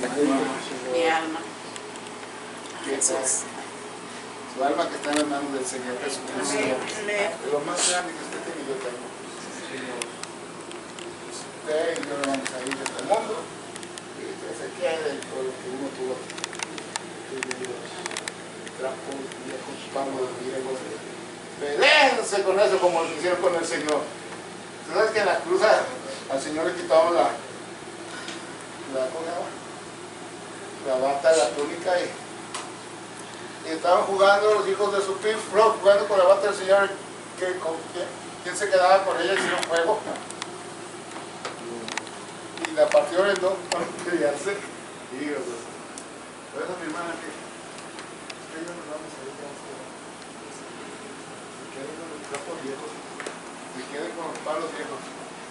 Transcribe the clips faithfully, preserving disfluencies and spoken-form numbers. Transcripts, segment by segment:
Mi alma. Jesús. Su alma que está en las manos del Señor Jesucristo. Es lo más grande que usted tiene y yo tengo. Usted y yo no vamos a ir de este mundo. Y usted se quede por lo que uno tuvo. Trapos viejos, palos viejos. Peléense con eso como lo hicieron con el Señor. ¿Tú sabes que en la cruz al Señor le quitaron la, la, ¿cómo se llama? La bata, la túnica y, y estaban jugando los hijos de su pin flow, jugando con la bata del Señor? ¿Qué, con, quién, ¿Quién se quedaba con ella y hicieron juego? Y la partieron en dos para pelearse. Y yo, pues, por eso mi hermana que usted y yo nos vamos a ir a se quede con los trapos viejos, se quede con los palos viejos.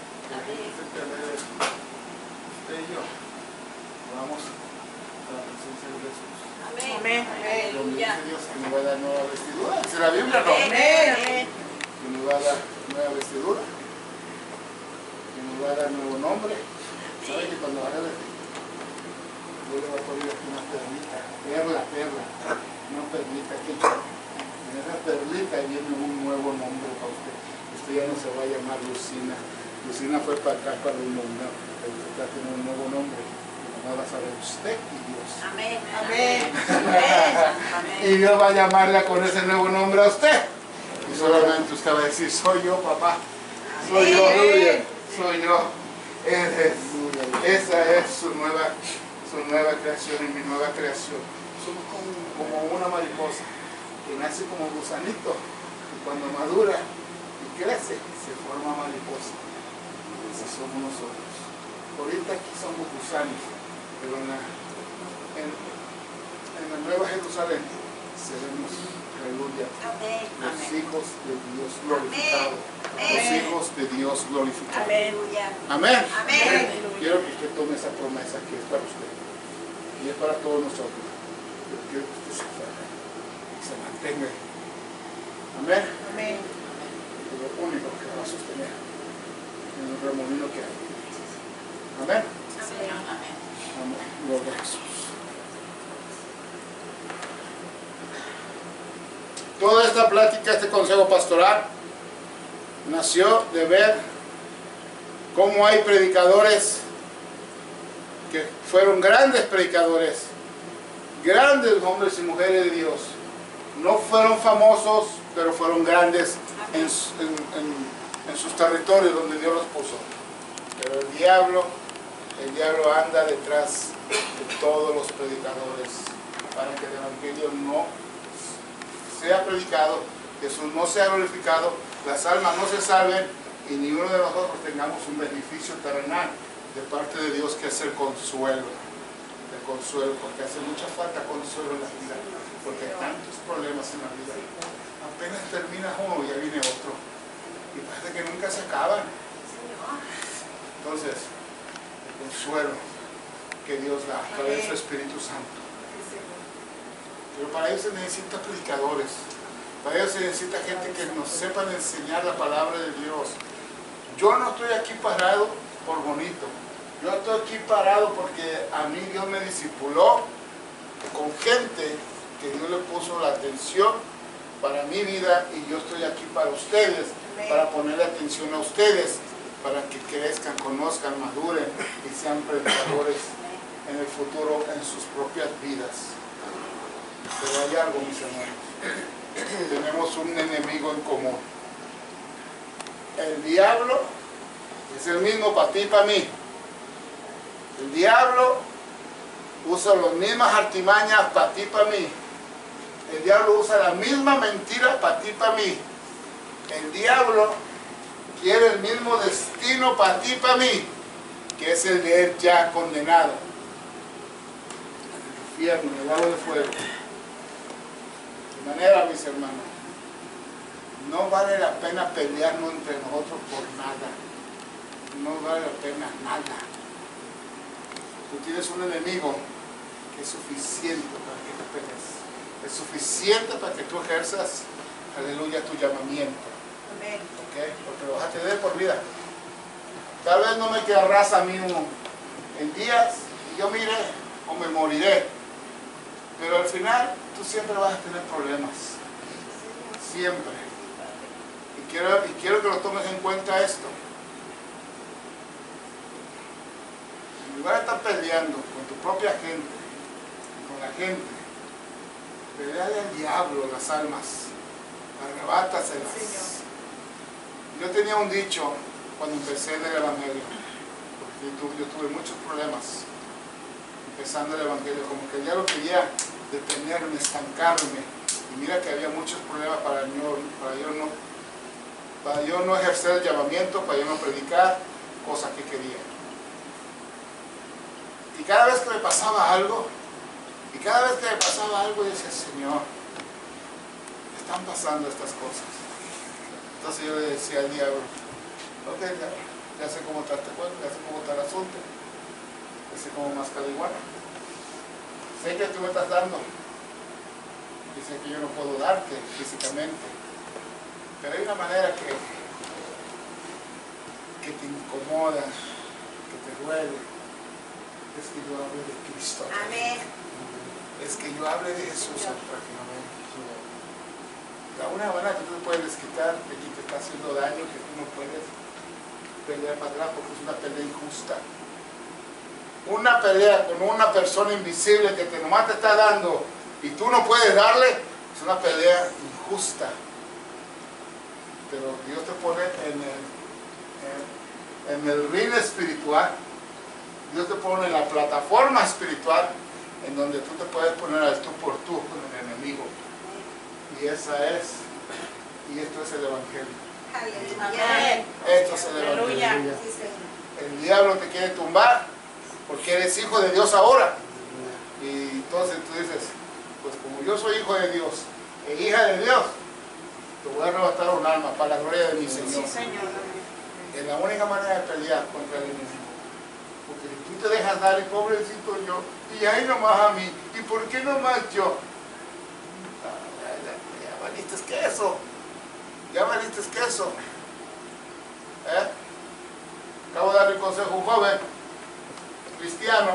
Usted y yo vamos a la presencia de Jesús. Amén. Donde dice Dios que nos va a dar nueva vestidura. Dice la Biblia, no. Amén. Que nos va a dar nueva vestidura. Que nos va a dar nuevo nombre. ¿Sabe que cuando haga el Dios le va a poner aquí una perlita? Perla, perla. Una perlita aquí. En esa perlita viene un nuevo nombre para usted. Usted ya no se va a llamar Lucina. Lucina fue para acá, para el mundo. Usted tiene un nuevo nombre. Ahora sabe usted y Dios. Amén. Amén. Y Dios va a llamarla con ese nuevo nombre a usted. Y solamente usted va a decir, soy yo, papá. Soy yo, Rubia. Soy yo. Ese es, esa es su nueva, su nueva creación y mi nueva creación. Somos como, como una mariposa que nace como gusanito y cuando madura y crece se forma mariposa. Así somos nosotros. Ahorita aquí somos gusanos, pero en la, en, en la Nueva Jerusalén seremos, aleluya, los hijos de Dios glorificados. Los hijos de Dios glorificados. Amén. Amén. Amén. Quiero que usted tome esa promesa que es para usted y es para todos nosotros. Yo quiero que usted se aferre y se mantenga. Amén. Amén. Es lo único que va a sostener en el remolino que hay. Amén. Amén. Amén. Gloria a Jesús. Toda esta plática, este consejo pastoral, nació de ver cómo hay predicadores que fueron grandes predicadores, grandes hombres y mujeres de Dios. No fueron famosos, pero fueron grandes en, en, en, en sus territorios donde Dios los puso. Pero el diablo, el diablo anda detrás de todos los predicadores para que el evangelio no sea predicado, Jesús no sea glorificado, las almas no se salven y ni uno de nosotros tengamos un beneficio terrenal de parte de Dios, que es el consuelo. El consuelo, porque hace mucha falta consuelo en la vida, porque hay tantos problemas en la vida. Apenas termina uno y ya viene otro. Y parece que nunca se acaban. Entonces, el consuelo que Dios da a través de su Espíritu Santo. Pero para ello se necesitan predicadores. Para ello se necesita gente que nos sepan enseñar la palabra de Dios. Yo no estoy aquí parado por bonito. Yo estoy aquí parado porque a mí Dios me discipuló con gente que Dios le puso la atención para mi vida, y yo estoy aquí para ustedes, para ponerle atención a ustedes, para que crezcan, conozcan, maduren y sean predicadores en el futuro en sus propias vidas. Pero hay algo, mis hermanos. Tenemos un enemigo en común. El diablo es el mismo para ti y para mí. El diablo usa las mismas artimañas para ti y para mí. El diablo usa la misma mentira para ti y para mí. El diablo quiere el mismo destino para ti y para mí, que es el de él ya condenado. El infierno, el lago de fuego. De manera, mis hermanos, no vale la pena pelearnos entre nosotros por nada. No vale la pena nada. Tú tienes un enemigo que es suficiente para que te pelees. Es suficiente para que tú ejerzas, aleluya, tu llamamiento. Amén. ¿Okay? Porque lo vas a tener por vida. Tal vez no me querrás a mí en días, y yo mire, como me moriré. Pero al final tú siempre vas a tener problemas. Siempre. Y quiero, y quiero que lo tomes en cuenta esto. En lugar de estar peleando con tu propia gente, con la gente, peleale al diablo las almas, arrebátaselas. Yo tenía un dicho cuando empecé en el Evangelio, porque yo tuve muchos problemas empezando el Evangelio, como que ya lo quería detenerme, estancarme, y mira que había muchos problemas para yo, para yo no, para yo no ejercer el llamamiento, para yo no predicar cosas que quería. Y cada vez que me pasaba algo, y cada vez que me pasaba algo, yo decía, Señor, están pasando estas cosas. Entonces yo le decía al diablo, ok, ya, ya sé cómo está este cuento, ya sé cómo está el asunto, ya sé cómo mascar la iguana. Sé que tú me estás dando, y sé que yo no puedo darte físicamente, pero hay una manera que, que te incomoda, que te duele, es que yo hable de Cristo. Amén. Es que yo hable de Jesús para que no me... La única manera que tú te puedes quitar de quien te está haciendo daño, que tú no puedes pelear para atrás porque es una pelea injusta. Una pelea con una persona invisible que te nomás te está dando y tú no puedes darle, es una pelea injusta. Pero Dios te pone en el, en, en el ring espiritual, Dios te pone en la plataforma espiritual en donde tú te puedes poner al tú por tú con el enemigo. Y esa es, y esto es el Evangelio. Amén. Esto es el Evangelio. El diablo te quiere tumbar porque eres hijo de Dios ahora. Y entonces tú dices, pues como yo soy hijo de Dios e hija de Dios, te voy a arrebatar un alma para la gloria de mi Señor. Sí, Señor. Es la única manera de pelear contra el enemigo. Porque si tú te dejas dar, y pobrecito yo, y ahí nomás a mí, ¿y por qué nomás yo? Ya valiste queso, ya valiste queso. ¿Eh? Acabo de darle un consejo a un joven cristiano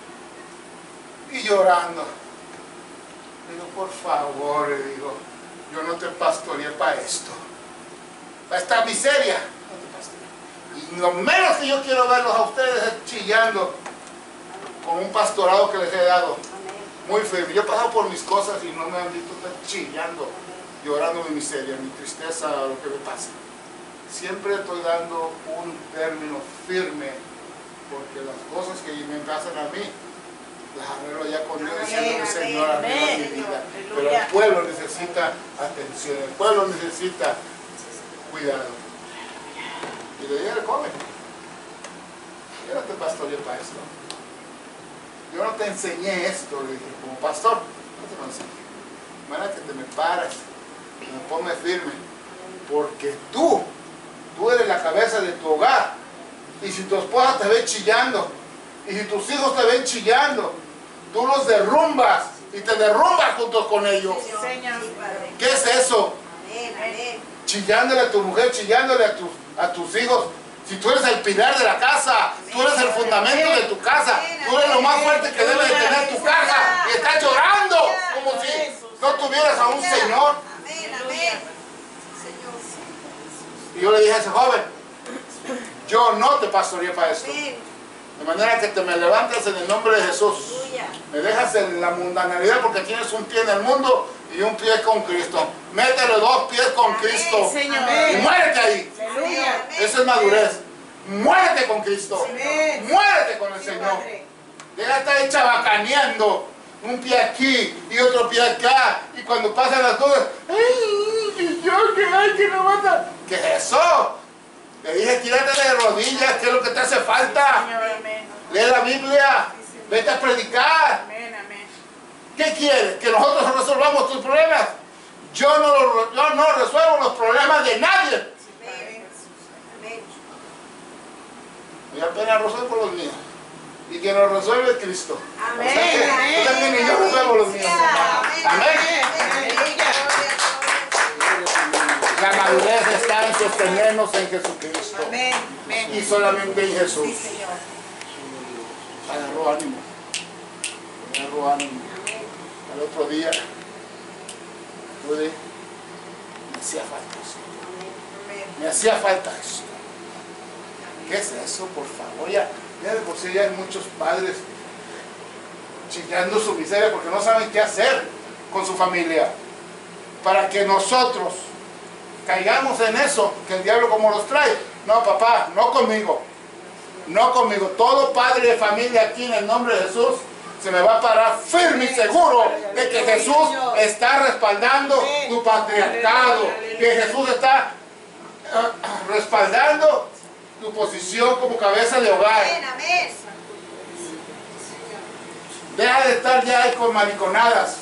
y llorando. Le digo, por favor, le digo, yo no te pastoreé para esto, para esta miseria. No te pastoreé. Y lo menos que yo quiero verlos a ustedes es chillando con un pastorado que les he dado. Muy firme. Yo he pasado por mis cosas y no me han visto estar chillando, llorando mi miseria, mi tristeza, lo que me pasa. Siempre estoy dando un término firme, porque las cosas que me pasan a mí, las arreglo ya con Dios, diciendo, Señor, arregla mi vida. Pero el pueblo necesita atención, el pueblo necesita cuidado. Y le dije al joven, yo no te pastoreé para esto. Yo no te enseñé esto, le dije, como pastor, no te lo enseñé. De manera que te me paras, que me pongas firme, porque tú, tú eres la cabeza de tu hogar. Y si tu esposa te ve chillando, y si tus hijos te ven chillando, tú los derrumbas y te derrumbas junto con ellos. Señor. ¿Qué es eso? Amén, amén. Chillándole a tu mujer, chillándole a tus, a tus hijos. Si tú eres el pilar de la casa, tú eres el fundamento de tu casa, tú eres lo más fuerte que debe de tener tu casa, y estás llorando como si no tuvieras a un Señor. Amén, amén. Y yo le dije a ese joven, yo no te pastoreé para esto. Amén. De manera que te me levantes en el nombre de Jesús. Aleluya. Me dejas en la mundanalidad porque tienes un pie en el mundo y un pie con Cristo. Métele dos pies con Cristo. Señor. Y muérete ahí. Aleluya. Eso es madurez. Muérete con Cristo. Amén. Muérete con el Sí, Señor. Padre. Deja de estar chabacaneando. Un pie aquí y otro pie acá. Y cuando pasan las cosas, ¡ay! Que yo, que hay, que no mata. ¿Qué es eso? Le dije, tírate de rodillas, ¿qué es lo que te hace falta? Señor, amén. Lee la Biblia. Vete a predicar. Amén, amén. ¿Qué quieres? ¿Que nosotros resolvamos tus problemas? Yo no, lo- yo no resuelvo los problemas de nadie. Amén. Amén. Y apenas resuelvo los míos. Y que nos resuelve Cristo. Amén. O sea que, o sea que ni yo resuelvo los míos. Amén. La madurez está en sostenernos en Jesucristo. Amén. Amén. Y solamente en Jesús. Sí, Señor. Agarró ánimo. Me robaron Amén. al otro día. Pude, me hacía falta eso. Amén. Me hacía falta eso. ¿Qué es eso, por favor? Ya, ya de por sí ya hay muchos padres chillando su miseria porque no saben qué hacer con su familia. Para que nosotros caigamos en eso, que el diablo como los trae. No, papá, no conmigo. No conmigo. Todo padre de familia aquí en el nombre de Jesús se me va a parar firme y seguro de que Jesús está respaldando tu patriarcado. Que Jesús está uh, respaldando tu posición como cabeza de hogar. Amén. Amén. Deja de estar ya ahí con mariconadas.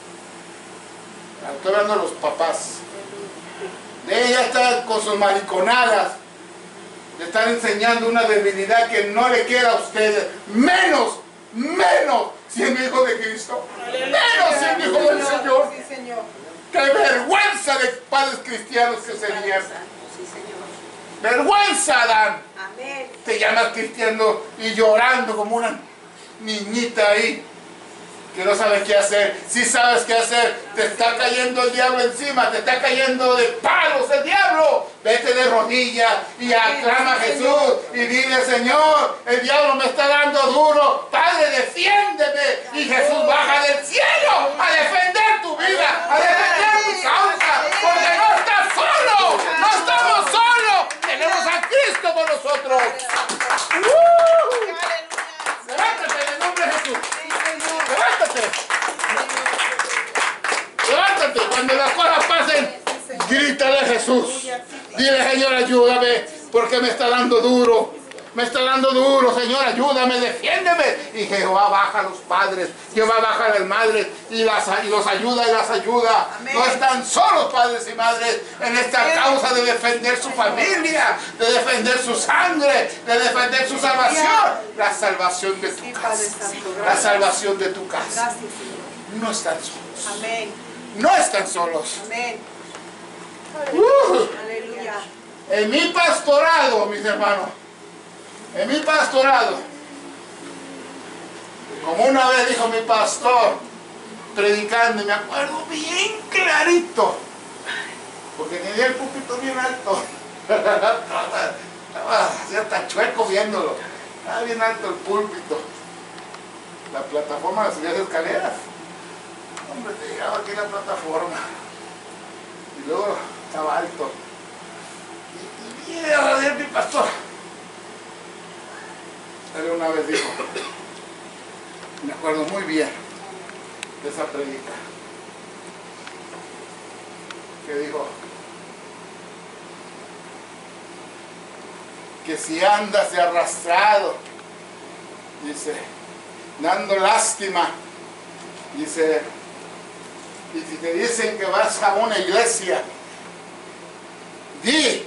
Estoy hablando de los papás. Deja ya estar con sus mariconadas. Le están enseñando una debilidad que no le queda a ustedes. Menos, menos siendo hijo de Cristo. Menos siendo hijo del Señor. Sí, Señor. ¡Qué vergüenza de padres cristianos que serían! Sí, Señor. ¡Vergüenza dan! Amén. Te llamas cristiano y llorando como una niñita ahí que no sabe qué hacer. Si sabes qué hacer, te está cayendo el diablo encima, te está cayendo de palos el diablo. Vete de rodillas y aclama a Jesús y dile: Señor, el diablo me está dando duro, Padre, defiéndeme. Y Jesús baja del cielo a defender tu vida, a defender tu causa, porque no estás solo, no estamos solos, tenemos a Cristo con nosotros. ¡Uh! Levántate en el nombre de Jesús. Levántate. Levántate. Cuando las cosas pasen, grítale a Jesús. Dile: Señor, ayúdame, porque me está dando duro. Me está dando duro, Señor, ayúdame, defiéndeme. Y Jehová baja a los padres, Jehová baja a las madres y, las, y los ayuda y las ayuda. Amén. No están solos, padres y madres, en esta causa de defender su familia, de defender su sangre, de defender su salvación. La salvación de tu Sí, Padre casa. Santo, La gracias. salvación de tu casa. Gracias, Señor. No están solos. Amén. No están solos. Amén. Uh, Aleluya. en mi pastorado, mis hermanos, en mi pastorado, como una vez dijo mi pastor, predicando, y me acuerdo bien clarito, porque tenía el púlpito bien alto, estaba así hasta chueco viéndolo, estaba bien alto el púlpito, la plataforma de subir las escaleras, hombre, te llegaba aquí la plataforma, y luego estaba alto, y, y viene a mi pastor. Él una vez dijo, me acuerdo muy bien de esa predica, que dijo que si andas de arrastrado, dice, dando lástima, dice, y si te dicen que vas a una iglesia, di,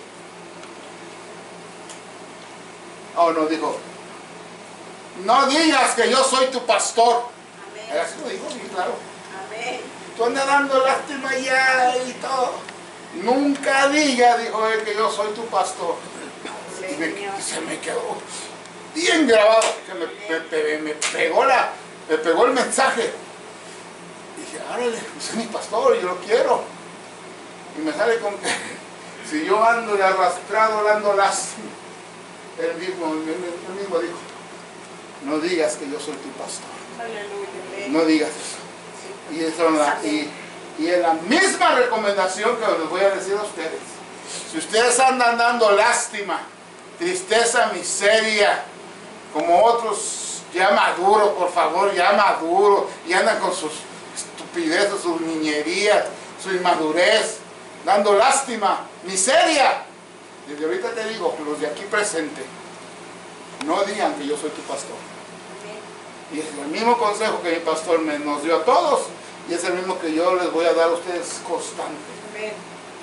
oh no, dijo, no digas que yo soy tu pastor. Amén. Así lo dijo, sí, claro. Amén. Tú andas dando lástima ya y todo. Nunca digas, dijo él, que yo soy tu pastor. Y, me, y se me quedó bien grabado, que me, me, me, me pegó la, me pegó el mensaje. Y dije, árale, ese es mi pastor y yo lo quiero. Y me sale con que si yo ando de arrastrado, dando lástima. Él mismo, él, él mismo dijo, no digas que yo soy tu pastor. Aleluya. No digas eso. Y, eso es la, y, y es la misma recomendación que les voy a decir a ustedes. Si ustedes andan dando lástima, tristeza, miseria, como otros ya maduros, por favor, ya maduros, y andan con sus estupideces, sus niñerías, su inmadurez, dando lástima, miseria. Desde ahorita te digo, los de aquí presentes, no digan que yo soy tu pastor. Y es el mismo consejo que mi pastor me, nos dio a todos, y es el mismo que yo les voy a dar a ustedes constante. Amén.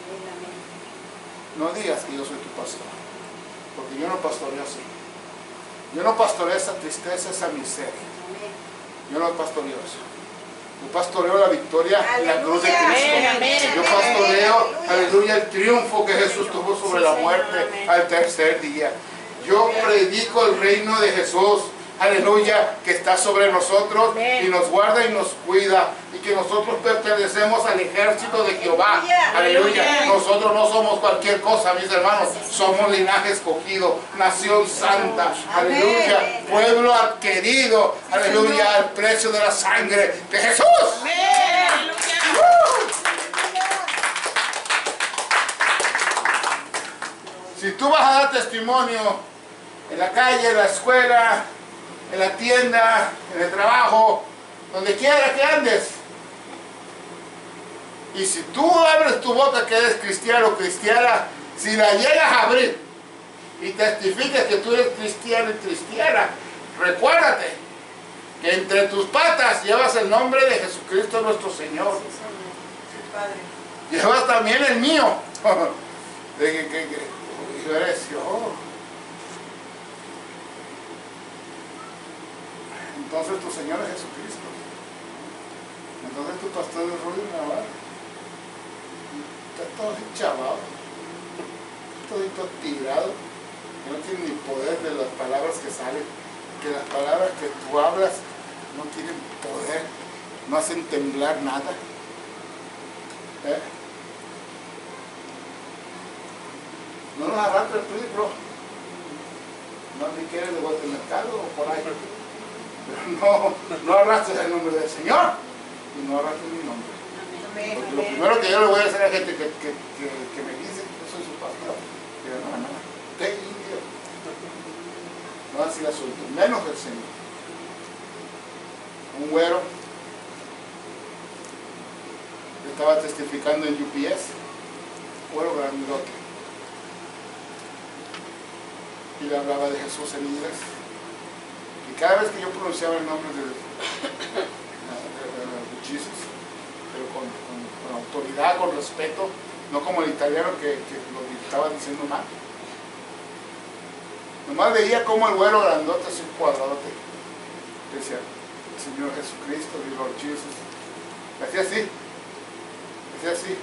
No digas que yo soy tu pastor, porque yo no pastoreo así. Yo no pastoreo esa tristeza, esa miseria. Yo no pastoreo eso. Yo pastoreo la victoria en la cruz de Cristo. Amén. Yo pastoreo, aleluya, el triunfo que Jesús tuvo sobre la muerte al tercer día. Yo predico el reino de Jesús. aleluya, que está sobre nosotros Amén. y nos guarda y nos cuida, y que nosotros pertenecemos al ejército de Jehová, Aleluya. aleluya. Aleluya. Nosotros no somos cualquier cosa, mis hermanos, somos linaje escogido, nación santa, Amén. aleluya, pueblo adquirido, aleluya, al precio de la sangre de Jesús. Amén. Si tú vas a dar testimonio en la calle, en la escuela, en la tienda, en el trabajo, donde quiera que andes, y si tú abres tu boca que eres cristiano o cristiana, si la llegas a abrir y testificas que tú eres cristiano y cristiana, recuérdate que entre tus patas llevas el nombre de Jesucristo nuestro Señor. Sí, Padre. Llevas también el mío. De que, que, que yo eres yo. Entonces tu Señor es Jesucristo. Entonces tu pastor es Rudy Navarro. Está todo chavado. Todo tirado. Que no tiene ni poder de las palabras que salen. Que las palabras que tú hablas no tienen poder. No hacen temblar nada. ¿Eh? No nos arrastres tú, bro. No ni quieres de vuelta al mercado o por ahí. Pero no, no arrastres el nombre del Señor y no arrastres mi nombre. Amén. Porque lo primero que yo le voy a hacer a la gente que, que, que, que me dice que yo soy su pastor, que no, no, te indio. No así la suelto, menos el Señor. Un güero estaba testificando en U P S, güero grandote. Y le hablaba de Jesús en inglés. Y cada vez que yo pronunciaba el nombre de, de, de, de Jesús, pero con, con, con autoridad, con respeto, no como el italiano que, que lo estaba diciendo mal. Nomás veía como el güero grandote, así cuadradote, decía, Señor Jesucristo, mi Lord Jesus. Hacía así, hacía así.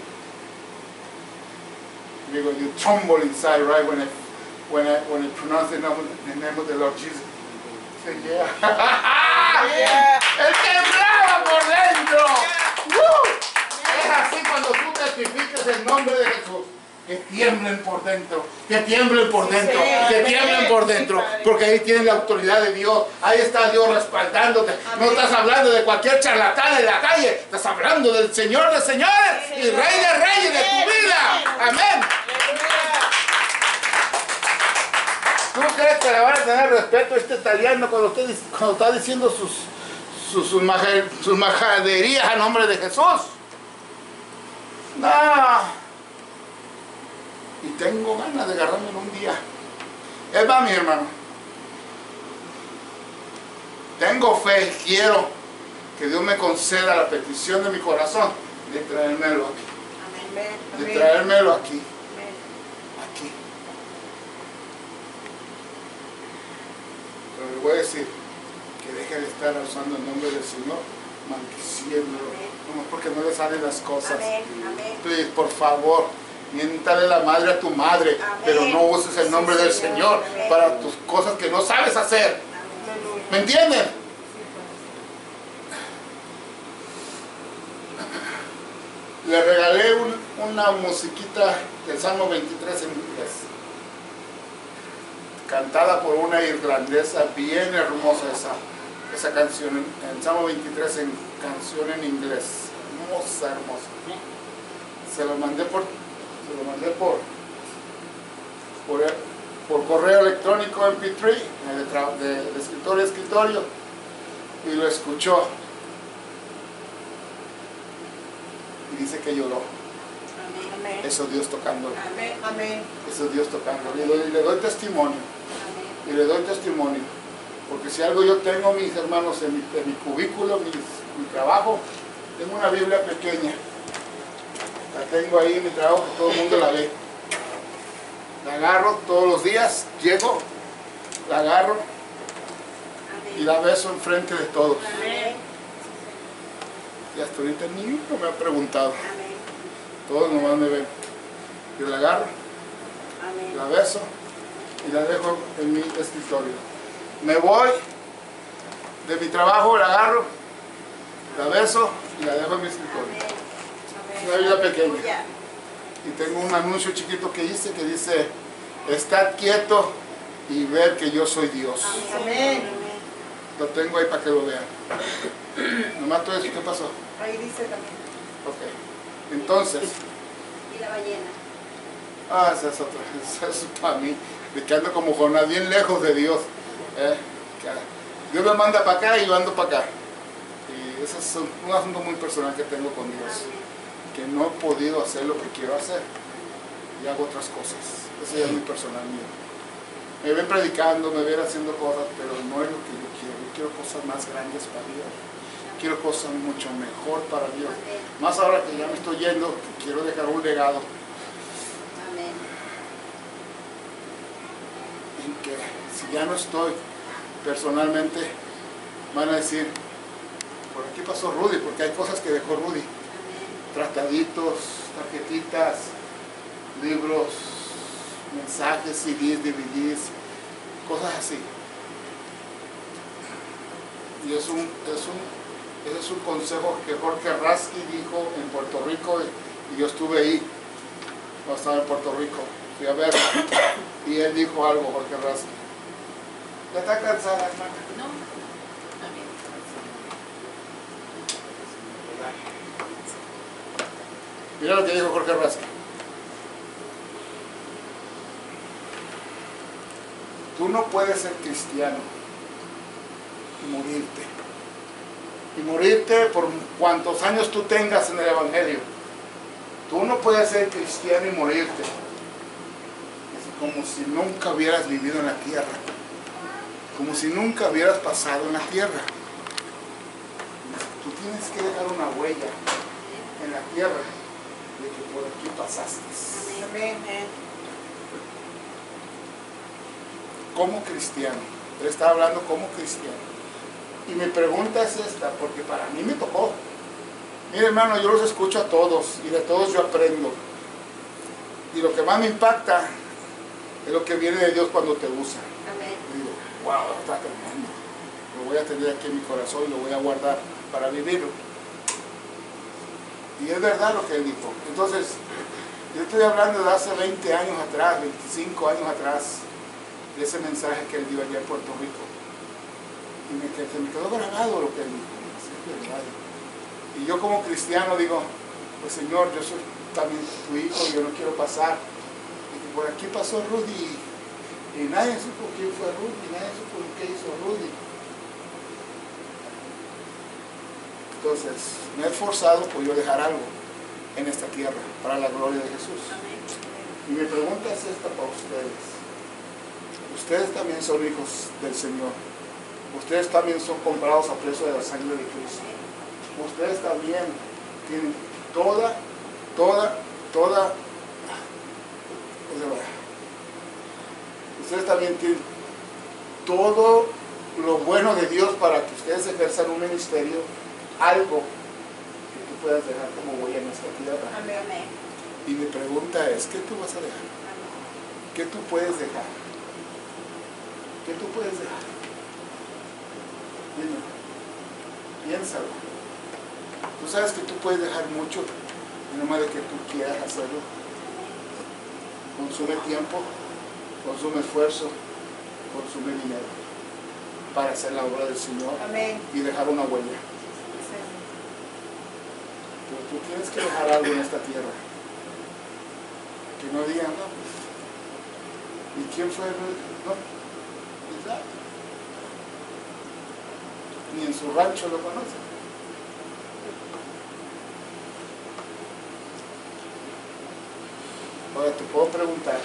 Y digo, you tremble inside right when I When I, when I pronounce the name, the name of the Lord Jesus. Say, yeah. Yeah. ¡Él temblaba por dentro! ¡Woo! Es así cuando tú testificas el nombre de Jesús. Que tiemblen por dentro, que tiemblen por dentro, Sí, que amén. tiemblen por dentro, porque ahí tienes la autoridad de Dios, ahí está Dios respaldándote. No Amén. estás hablando de cualquier charlatán en la calle, estás hablando del Señor de señores y Rey de reyes de tu vida. Amén. ¿Tú crees que le van a tener respeto a este italiano cuando, usted, cuando está diciendo sus, sus, sus, maja- sus majaderías a nombre de Jesús? No. Y tengo ganas de agarrármelo un día. Es más, mi hermano. Tengo fe, quiero que Dios me conceda la petición de mi corazón de traérmelo aquí. Amén. De traérmelo aquí. Amén. Aquí. Pero le voy a decir que deje de estar usando el nombre del Señor, maldiciéndolo, no porque no le salen las cosas. Amén. Amén. Please, por favor, miéntale la madre a tu madre, Amén. pero no uses el nombre Sí, del Señor. Señor Amén. para tus cosas que no sabes hacer. Aleluya. ¿Me entienden? Le regalé un- una musiquita del Salmo veintitrés en inglés, cantada por una irlandesa, bien hermosa esa, esa canción, el Salmo veintitrés en canción en inglés, hermosa, hermosa. Se lo mandé por, se lo mandé por, por, por correo electrónico M P tres, de, tra- de, de escritorio a escritorio, y lo escuchó. Y dice que lloró. Amén. Eso Dios tocándolo. Amén. Amén. Eso Dios tocándolo. Y le, le doy testimonio. Amén. Y le doy testimonio. Porque si algo yo tengo, mis hermanos, en mi, en mi cubículo, mis- mi trabajo, tengo una Biblia pequeña. La tengo ahí en mi trabajo, que todo el mundo la ve. La agarro todos los días, llego, la agarro y la beso enfrente de todos. Amén. Y hasta ahorita ni uno me ha preguntado. Amén. Todos nomás me ven. Yo la agarro, Amén. la beso y la dejo en mi escritorio. Me voy de mi trabajo, la agarro, la beso y la dejo en mi escritorio. Amén. Una Biblia pequeña. Aleluya. Y tengo un anuncio chiquito que hice que dice, estad quieto y ver que yo soy Dios. Amén. Lo tengo ahí para que lo vean. Nomás todo eso, ¿qué pasó? Ahí dice también. Ok. Entonces, Y la ballena. ah, esa es otra, esa es para mí, de que ando como Jonás, bien lejos de Dios. ¿eh? Que Dios me manda para acá y yo ando para acá. Y ese es un, un asunto muy personal que tengo con Dios. Que no he podido hacer lo que quiero hacer. Y hago otras cosas. Eso ya es muy personal mío. Me ven predicando, me ven haciendo cosas, pero no es lo que yo quiero. Yo quiero cosas más grandes para Dios. Quiero cosas mucho mejor para Dios. Más ahora que ya me estoy yendo, que quiero dejar un legado. Amén. En que si ya no estoy personalmente, van a decir, por aquí pasó Rudy, porque hay cosas que dejó Rudy. Trataditos, tarjetitas, libros, mensajes, C Ds, D V Ds, cosas así. Y es un, es un, ese es un consejo que Jorge Rasky dijo en Puerto Rico, y yo estuve ahí, cuando estaba en Puerto Rico, fui a verlo, y él dijo algo, Jorge Rasky. ¿Ya está cansada, hermana? No. Amén. Mira lo que dijo Jorge Rasky. Tú no puedes ser cristiano y morirte. Y morirte por cuantos años tú tengas en el Evangelio. Tú no puedes ser cristiano y morirte. Es como si nunca hubieras vivido en la tierra. Como si nunca hubieras pasado en la tierra. Tú tienes que dejar una huella en la tierra de que por aquí pasaste. Amén. Como cristiano. Él estaba hablando como cristiano. Y mi pregunta es esta, porque para mí me tocó. Mire, hermano, yo los escucho a todos y de todos yo aprendo. Y lo que más me impacta es lo que viene de Dios cuando te usa. Amén. Y digo, wow, está tremendo. Lo voy a tener aquí en mi corazón y lo voy a guardar para vivirlo. Y es verdad lo que él dijo. Entonces, yo estoy hablando de hace veinte años atrás, veinticinco años atrás, de ese mensaje que él dio allá en Puerto Rico. Y me, que, que me quedó grabado lo que él dijo. Es verdad. Y yo como cristiano digo, pues Señor, yo soy también tu hijo, yo no quiero pasar. Y por aquí pasó Rudy y nadie supo quién fue Rudy, nadie supo qué hizo Rudy. Entonces, me he esforzado por yo dejar algo en esta tierra para la gloria de Jesús. Y mi pregunta es esta para ustedes. Ustedes también son hijos del Señor. Ustedes también son comprados a precio de la sangre de Cristo. Ustedes también tienen toda, toda, toda, ustedes también tienen todo lo bueno de Dios para que ustedes ejerzan un ministerio, algo que tú puedas dejar como huella en esta tierra. Amén. Y mi pregunta es, ¿qué tú vas a dejar? ¿Qué tú puedes dejar? ¿Qué tú puedes dejar? Dime, piénsalo. Tú sabes que tú puedes dejar mucho, nomás de que tú quieras hacerlo. Consume tiempo, consume esfuerzo, consume dinero para hacer la obra del Señor. Amén. Y dejar una huella. Pero tú tienes que dejar algo en esta tierra. Que no digan, no, pues, ¿y quién fue? No, ¿verdad? Ni en su rancho lo conocen. Ahora te puedo preguntar,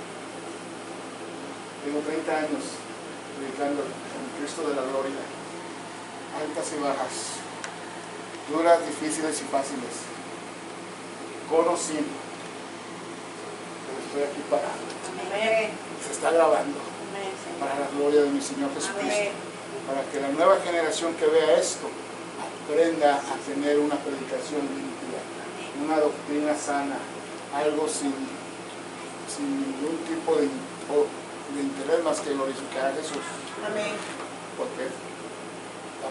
tengo treinta años predicando con Cristo de la Gloria, altas y bajas, duras, difíciles y fáciles, con o sin, pero estoy aquí parado. Amén. Se está grabando Amén. para la gloria de mi Señor Jesucristo, Amén. para que la nueva generación que vea esto aprenda a tener una predicación limpia, una doctrina sana, algo sin, sin ningún tipo de, de interés más que glorificar a Jesús. Amén. ¿Por qué?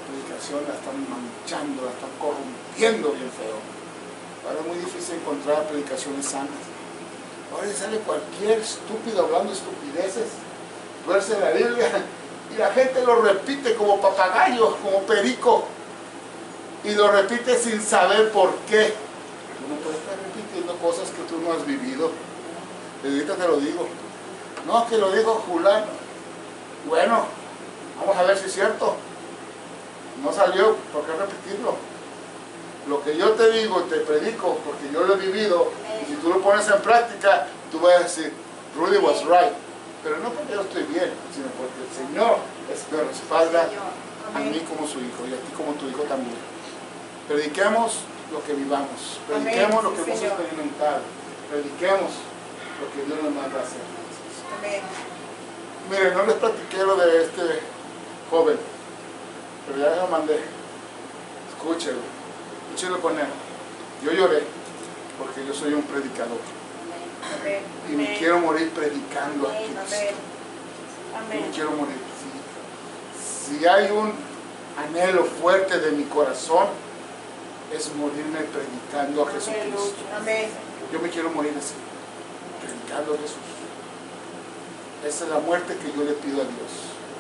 predicación la están manchando, la están corrompiendo bien feo. Ahora es muy difícil encontrar predicaciones sanas. Ahora sale cualquier estúpido hablando estupideces, tuerce la Biblia y la gente lo repite como papagayo, como perico, y lo repite sin saber por qué. Tú no puedes estar repitiendo cosas que tú no has vivido. Ahorita te lo digo. No, que lo dijo Julano. Bueno, vamos a ver si es cierto. No salió, ¿por qué repetirlo? Lo que yo te digo, te predico, porque yo lo he vivido, y si tú lo pones en práctica, tú vas a decir, Rudy was right. Pero no porque yo estoy bien, sino porque el Señor me respalda a mí como su hijo y a ti como tu hijo también. Prediquemos lo que vivamos, prediquemos lo que hemos experimentado, prediquemos lo que Dios nos manda a hacer. Amén. Miren, no les platiqué lo de este joven, pero ya lo mandé. Escúchelo, escúchelo con él. Yo lloré porque yo soy un predicador. Amén. Y me quiero morir predicando a Cristo. Amén. Yo me quiero morir. Si, si hay un anhelo fuerte de mi corazón, es morirme predicando a Jesucristo. Amén. Yo me quiero morir así, predicando a Jesús. Esa es la muerte que yo le pido a Dios.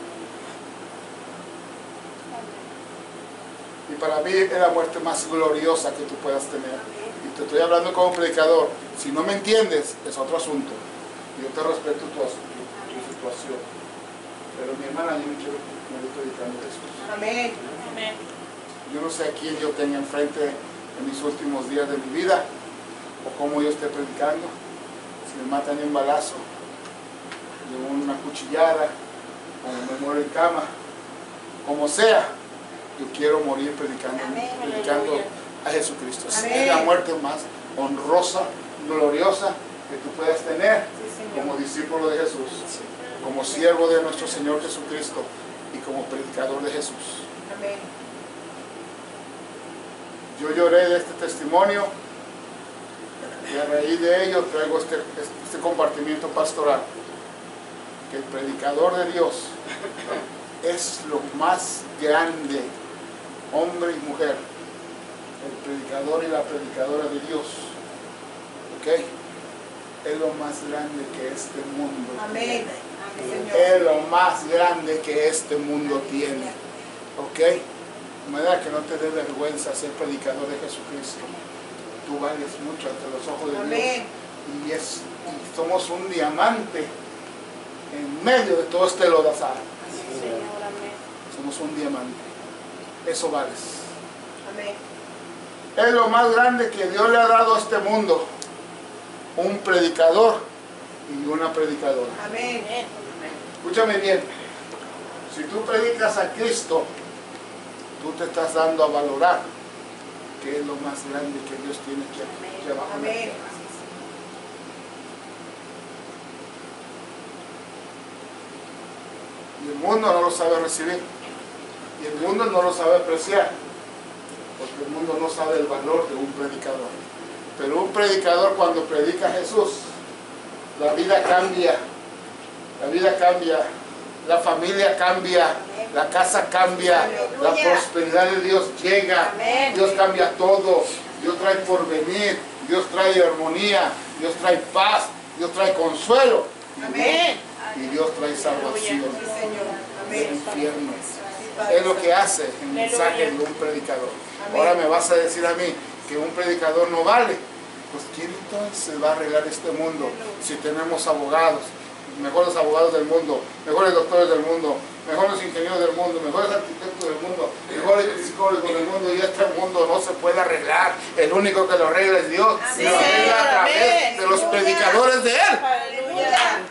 Y para mí es la muerte más gloriosa que tú puedas tener. Y te estoy hablando como predicador. Si no me entiendes, es otro asunto. Yo te respeto tu, tu, tu situación. Pero mi hermana, yo me quiero morir predicando a Jesús. Amén. Amén. Yo no sé a quién yo tenga enfrente en mis últimos días de mi vida, o cómo yo esté predicando. Si me matan de un balazo, de una cuchillada, o me muero en cama, como sea, yo quiero morir predicando, Amén. predicando a Jesucristo. Amén. Es la muerte más honrosa, gloriosa que tú puedas tener Sí, Señor. como discípulo de Jesús, como siervo de nuestro Señor Jesucristo y como predicador de Jesús. Amén. Yo lloré de este testimonio y a raíz de ello traigo este, este compartimiento pastoral, que el predicador de Dios es lo más grande, hombre y mujer, el predicador y la predicadora de Dios, ¿ok? Es lo más grande que este mundo Amén. tiene. Señor. Es lo más grande que este mundo tiene, ¿ok? De manera que no te dé vergüenza ser predicador de Jesucristo. Tú vales mucho ante los ojos de Amén. Dios. Y, es, y somos un diamante en medio de todo este lodazal. Señor, amén. Somos un diamante. Eso vales. Amén. Es lo más grande que Dios le ha dado a este mundo. Un predicador y una predicadora. Amén. Escúchame bien. Si tú predicas a Cristo, tú te estás dando a valorar que es lo más grande que Dios tiene aquí, aquí abajo. en la Amén. tierra. Y el mundo no lo sabe recibir. Y el mundo no lo sabe apreciar. Porque el mundo no sabe el valor de un predicador. Pero un predicador, cuando predica a Jesús, la vida cambia. La vida cambia. La familia cambia. La casa cambia. La prosperidad de Dios llega. Amén. Dios cambia todo. Dios trae porvenir. Dios trae armonía. Dios trae paz. Dios trae consuelo. Amén. Y Dios trae salvación Sí, Señor. del Amén. infierno. Sí, Padre Es lo que hace el mensaje de un predicador. Ahora me vas a decir a mí que un predicador no vale. Pues ¿quién entonces va a arreglar este mundo si tenemos abogados, mejores abogados del mundo, mejores doctores del mundo, mejores ingenieros del mundo, mejores arquitectos del mundo, mejores psicólogos del mundo, y este mundo no se puede arreglar? El único que lo arregla es Dios. Y lo arregla a través de los predicadores de Él. Aleluya.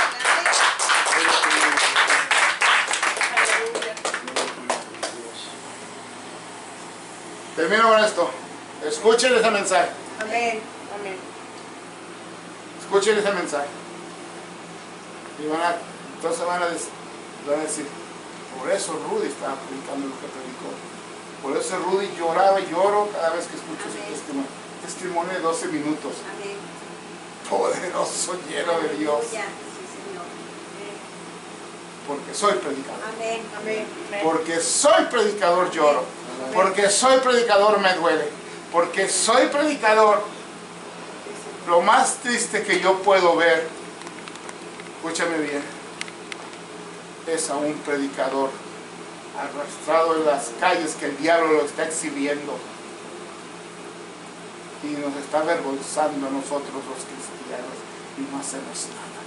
Termino con esto. Escuchen ese mensaje. Amén. Amén. Escuchen ese mensaje. Y van a, entonces van a, decir, van a decir, por eso Rudy estaba predicando lo que predicó. Por eso Rudy lloraba y lloro cada vez que escucho ese Amén. testimonio. Testimonio de doce minutos. Amén. Poderoso, lleno de Dios. Aleluya. Sí, Señor. porque soy predicador. Amén. Amén. Porque soy predicador lloro. Porque soy predicador me duele. Porque soy predicador. Lo más triste que yo puedo ver, escúchame bien, es a un predicador arrastrado en las calles que el diablo lo está exhibiendo y nos está avergonzando a nosotros los cristianos y no hacemos nada.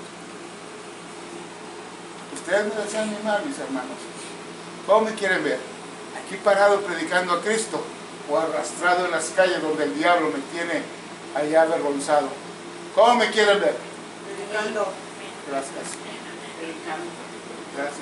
Ustedes me desean animar, mis hermanos. ¿Cómo me quieren ver? ¿Aquí parado predicando a Cristo o arrastrado en las calles donde el diablo me tiene allá avergonzado? ¿Cómo me quieren ver? Predicando. Gracias. Predicando. Gracias.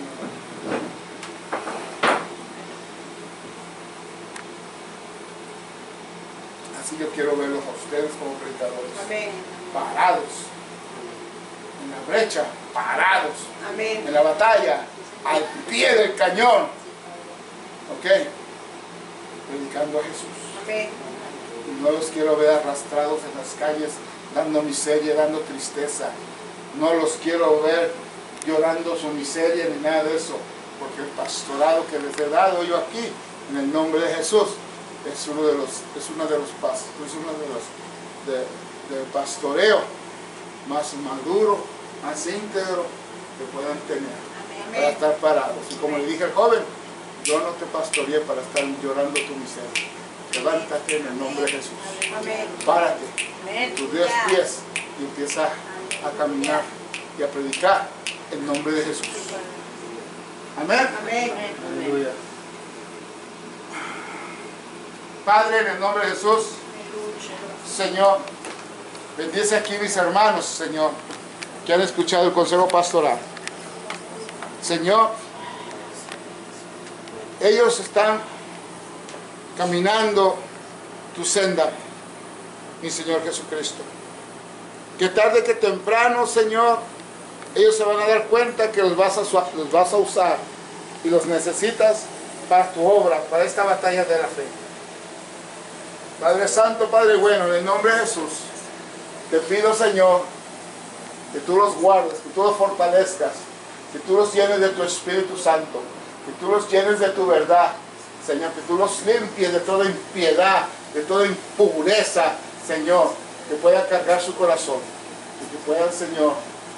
Así yo quiero verlos a ustedes como predicadores. Amén. Parados. En la brecha. Parados. Amén. En la batalla. Al pie del cañón. ¿Ok? Predicando a Jesús. Amén. Y no los quiero ver arrastrados en las calles, dando miseria, dando tristeza. No los quiero ver llorando su miseria ni nada de eso. Porque el pastorado que les he dado yo aquí, en el nombre de Jesús, es uno de los, es uno de los pas- es uno de los de, de pastoreo más maduro, más íntegro que puedan tener. Para estar parados. Y como le dije al joven, yo no te pastoreé para estar llorando tu miseria. Levántate en el nombre de Jesús. Amén. Párate Amén. en tus diez pies y empieza a caminar y a predicar en nombre de Jesús. Amén. Amén. Aleluya. Padre, en el nombre de Jesús, Señor, bendice aquí mis hermanos, Señor, que han escuchado el consejo pastoral. Señor, ellos están caminando tu senda, mi Señor Jesucristo. Que tarde que temprano, Señor, ellos se van a dar cuenta que los vas a, los vas a usar y los necesitas para tu obra, para esta batalla de la fe. Padre Santo, Padre bueno, en el nombre de Jesús, te pido, Señor, que tú los guardes, que tú los fortalezcas, que tú los llenes de tu Espíritu Santo, que tú los llenes de tu verdad, Señor, que tú los limpies de toda impiedad, de toda impureza, Señor, que puedan cargar su corazón, y que puedan, Señor,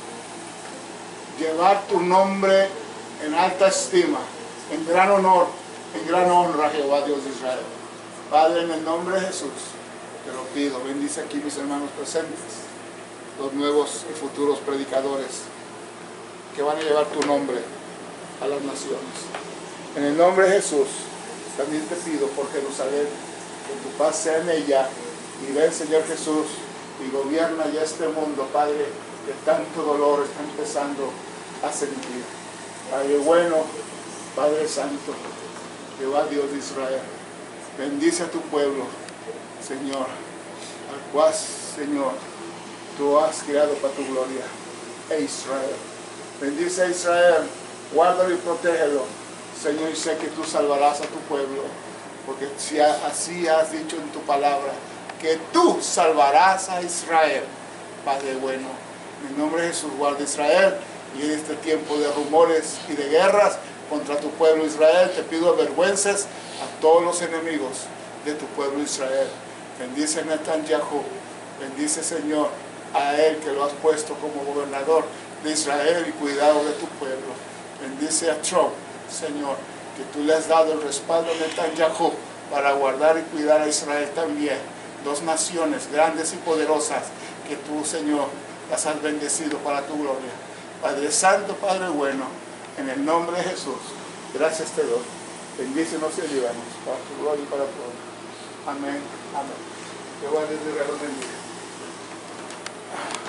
llevar tu nombre en alta estima, en gran honor, en gran honra, Jehová Dios de Israel. Padre, en el nombre de Jesús, te lo pido, bendice aquí mis hermanos presentes, los nuevos y futuros predicadores que van a llevar tu nombre a las naciones. En el nombre de Jesús, también te pido por Jerusalén, que tu paz sea en ella, y ven, Señor Jesús, y gobierna ya este mundo, Padre, que tanto dolor está empezando a sentir. Padre bueno, Padre Santo, Jehová Dios de Israel, bendice a tu pueblo, Señor, al cual, Señor, tú has creado para tu gloria, e Israel. Bendice a Israel, guárdalo y protégelo, Señor, y sé que tú salvarás a tu pueblo, porque si así has dicho en tu palabra, que tú salvarás a Israel, Padre bueno. En el nombre de Jesús, guarda Israel, y en este tiempo de rumores y de guerras contra tu pueblo Israel, te pido avergüences a todos los enemigos de tu pueblo Israel. Bendice a Netanyahu, bendice, Señor, a él que lo has puesto como gobernador de Israel y cuidado de tu pueblo. Bendice a Trump, Señor, que tú le has dado el respaldo a Netanyahu para guardar y cuidar a Israel también. Dos naciones grandes y poderosas que tú, Señor, las has bendecido para tu gloria. Padre Santo, Padre bueno, en el nombre de Jesús, gracias te doy. Bendícenos y ayúdanos para tu gloria y para tu honra. Amén. Amén. Que Dios bendiga.